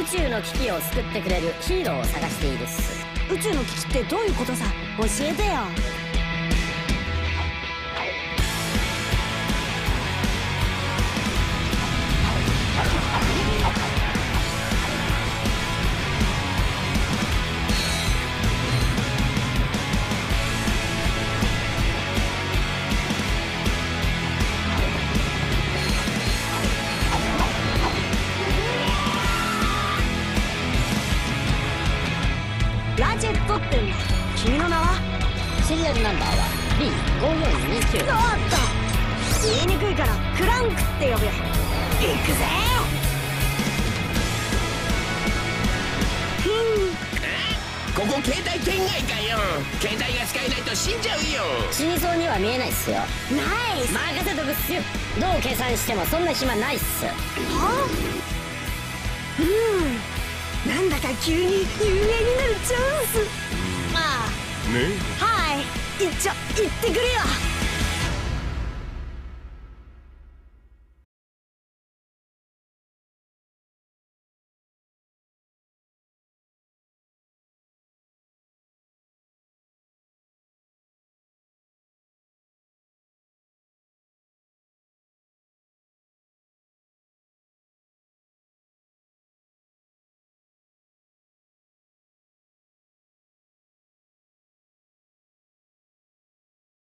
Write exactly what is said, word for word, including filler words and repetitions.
宙の危機を救ってくれるヒーローを探しているっす。 宇宙の危機ってどういうことさ、教えてよ。ラチェットってんだ。君の名は？ シリアルナンバーは ビーごよんにきゅう。 おっと、言いにくいからクランクって呼ぶよ。行くぜ。ふん。 ここ携帯圏外かよ。携帯が使えないと死んじゃうよ。 死にそうには見えないっすよ。 ナイス。 任せとくっすよ。どう計算してもそんな暇ないっす。 はあ、うん、なんだか急に有名になるチャンス。まあね。 はい、いっちょ行ってくるよ。